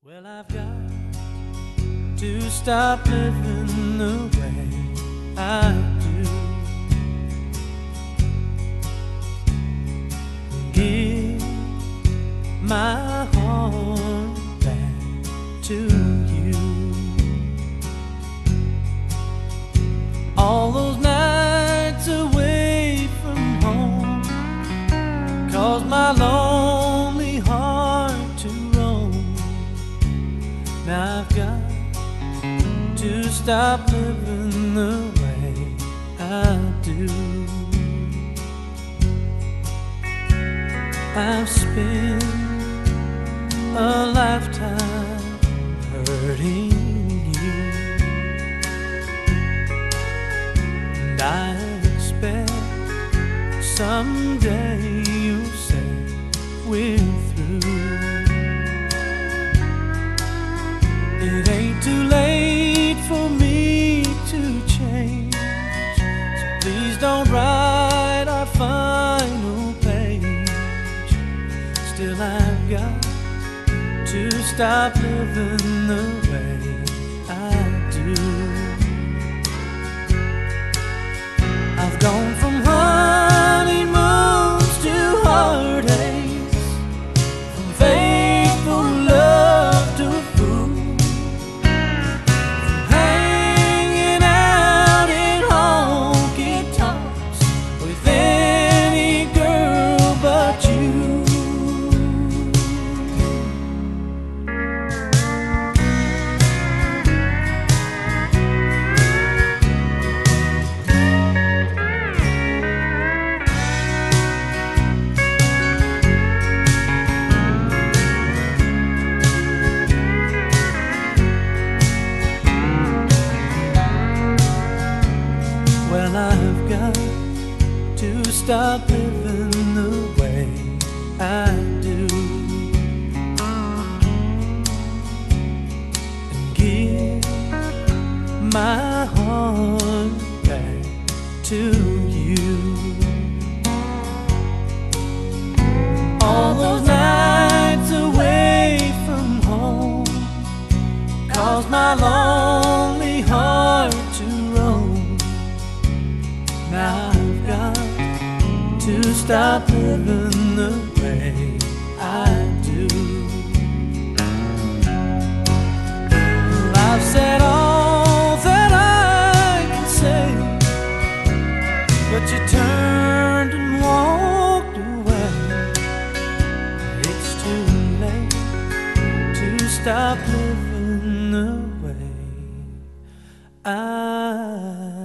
Well, I've got to stop living the way I do. Give my heart back to you. All those nights away from home caused my lonely heart to roam. Now I've got to stop living the way I do. I've spent a lifetime hurting you, and I expect someday you'll say we're through. It ain't too late for me to change, so please don't write our final page. Still I've got to stop living the way I do. I've gone from honeymoons to heartaches, from faithful love to a fool, from hanging out in honky-tonks with any girl but you. Well, I've got to stop living the way I do, and give my heart back to you. All those nights away from home caused my lonely heart to roam. Now I've got to stop living the way I do. Well, I've said all that I can say, but you turned and walked away. It's too late to stop living the way I